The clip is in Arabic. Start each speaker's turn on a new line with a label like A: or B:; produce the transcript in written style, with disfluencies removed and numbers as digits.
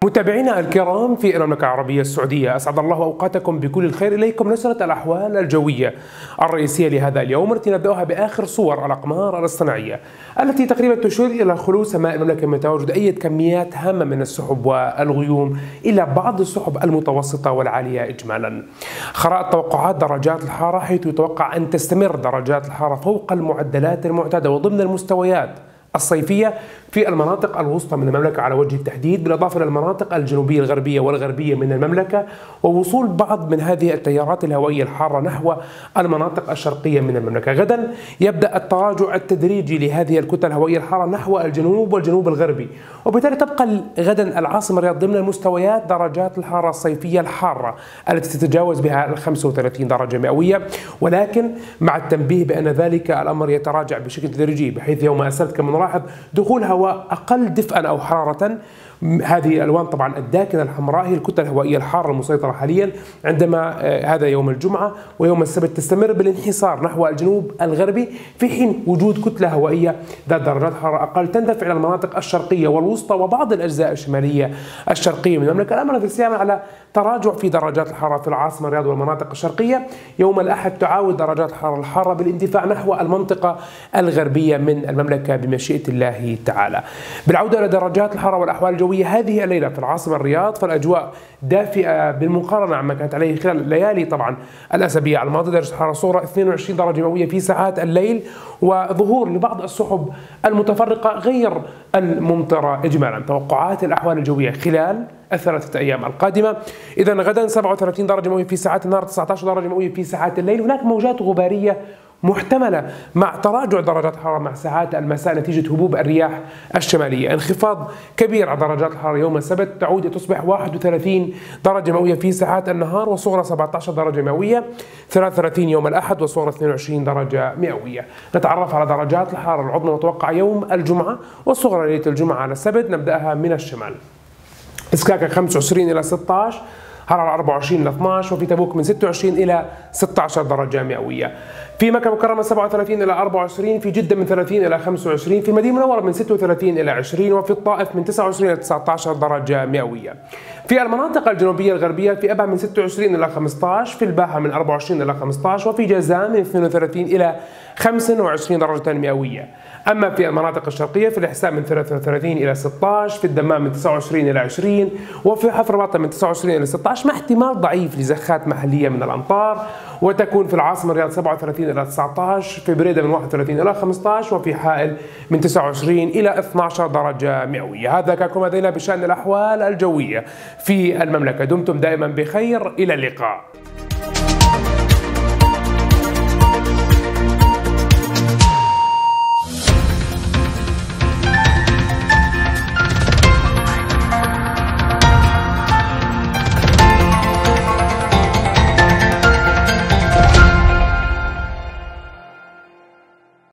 A: متابعينا الكرام في المملكة العربية السعودية، أسعد الله أوقاتكم بكل الخير. إليكم نشرة الأحوال الجوية الرئيسية لهذا اليوم، التي نبدأها بآخر صور الأقمار الاصطناعية التي تقريبا تشير إلى خلو سماء المملكة من تواجد أي كميات هامة من السحب والغيوم إلى بعض السحب المتوسطة والعالية إجمالا. خرائط توقعات درجات الحرارة، حيث يتوقع أن تستمر درجات الحرارة فوق المعدلات المعتادة وضمن المستويات الصيفية في المناطق الوسطى من المملكة على وجه التحديد، بالإضافة إلى المناطق الجنوبية الغربية والغربية من المملكة، ووصول بعض من هذه التيارات الهوائية الحارة نحو المناطق الشرقية من المملكة. غدا يبدأ التراجع التدريجي لهذه الكتل الهوائية الحارة نحو الجنوب والجنوب الغربي، وبالتالي تبقى غدا العاصمة الرياض ضمن مستويات درجات الحرارة الصيفية الحارة التي تتجاوز بها ال 35 درجة مئوية، ولكن مع التنبيه بأن ذلك الأمر يتراجع بشكل تدريجي، بحيث يوم السبت كما نلاحظ دخول هواء أقل دفئا أو حرارة. هذه الألوان طبعا الداكنة الحمراء هي الكتل الهوائية الحارة المسيطرة حاليا، عندما هذا يوم الجمعة ويوم السبت تستمر بالانحسار نحو الجنوب الغربي، في حين وجود كتلة هوائية ذات درجات حرارة أقل تندفع إلى المناطق الشرقية والوسطى وبعض الأجزاء الشمالية الشرقية من المملكة. الأمر الذي سيعمل على تراجع في درجات الحرارة في العاصمة الرياض والمناطق الشرقية. يوم الأحد تعاود درجات الحرارة الحارة بالاندفاع نحو المنطقة الغربية من المملكة بمشيئة الله تعالى. بالعودة إلى درجات الحرارة والأحوال الجوية هذه الليلة في العاصمة الرياض، فالأجواء دافئة بالمقارنة عما كانت عليه خلال الليالي طبعا الأسابيع الماضية. درجة الحرارة صورة 22 درجة مئوية في ساعات الليل، وظهور لبعض السحب المتفرقة غير الممطرة إجمالا. توقعات الأحوال الجوية خلال الثلاثة أيام القادمة: إذا غدا 37 درجة مئوية في ساعات النهار، 19 درجة مئوية في ساعات الليل. هناك موجات غبارية محتملة مع تراجع درجات الحرارة مع ساعات المساء نتيجة هبوب الرياح الشمالية. انخفاض كبير على درجات الحرارة يوم السبت، تعود تصبح 31 درجة مئوية في ساعات النهار وصغرى 17 درجة مئوية. 33 يوم الأحد وصغرى 22 درجة مئوية. نتعرف على درجات الحرارة العظمى المتوقعة يوم الجمعة والصغرى ليلة الجمعة على السبت. نبدأها من الشمال: اسكاكا 25 إلى 16، حرارة 24 إلى 12، وفي تبوك من 26 إلى 16 درجة مئوية. في مكة المكرمة 37 إلى 24، في جدة من 30 إلى 25، في المدينة المنورة من 36 إلى 20، وفي الطائف من 29 إلى 19 درجة مئوية. في المناطق الجنوبية الغربية في أبها من 26 إلى 15، في الباحة من 24 إلى 15، وفي جازان من 32 إلى 25 درجة مئوية. أما في المناطق الشرقية في الإحساء من 33 إلى 16، في الدمام من 29 إلى 20، وفي حفر باطن من 29 إلى 16 مع احتمال ضعيف لزخات محلية من الأمطار. وتكون في العاصمة الرياض 37 إلى 19، في بريدة من 31 إلى 15، وفي حائل من 29 إلى 12 درجة مئوية. هذا كان لدينا بشأن الأحوال الجوية في المملكة. دمتم دائما بخير، إلى اللقاء.